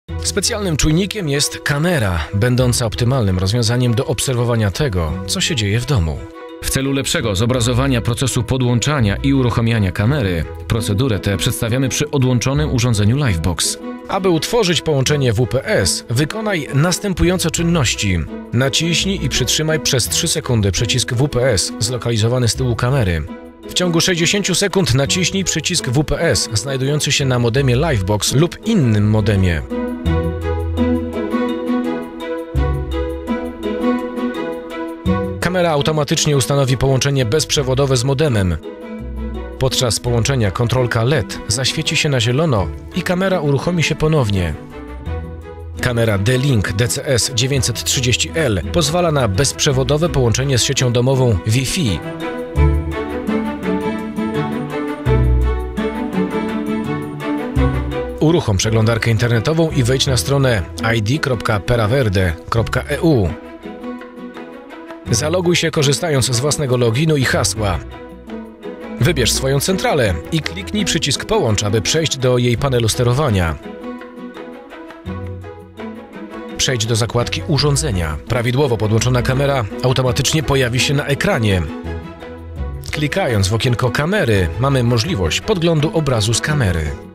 Specjalnym czujnikiem jest kamera, będąca optymalnym rozwiązaniem do obserwowania tego, co się dzieje w domu. W celu lepszego zobrazowania procesu podłączania i uruchamiania kamery, procedurę tę przedstawiamy przy odłączonym urządzeniu Livebox. Aby utworzyć połączenie WPS, wykonaj następujące czynności. Naciśnij i przytrzymaj przez 3 sekundy przycisk WPS zlokalizowany z tyłu kamery. W ciągu 60 sekund naciśnij przycisk WPS znajdujący się na modemie Livebox lub innym modemie. Kamera automatycznie ustanowi połączenie bezprzewodowe z modemem. Podczas połączenia kontrolka LED zaświeci się na zielono i kamera uruchomi się ponownie. Kamera D-Link DCS-930L pozwala na bezprzewodowe połączenie z siecią domową Wi-Fi. Uruchom przeglądarkę internetową i wejdź na stronę id.peraverde.eu. Zaloguj się korzystając z własnego loginu i hasła. Wybierz swoją centralę i kliknij przycisk Połącz, aby przejść do jej panelu sterowania. Przejdź do zakładki Urządzenia. Prawidłowo podłączona kamera automatycznie pojawi się na ekranie. Klikając w okienko kamery mamy możliwość podglądu obrazu z kamery.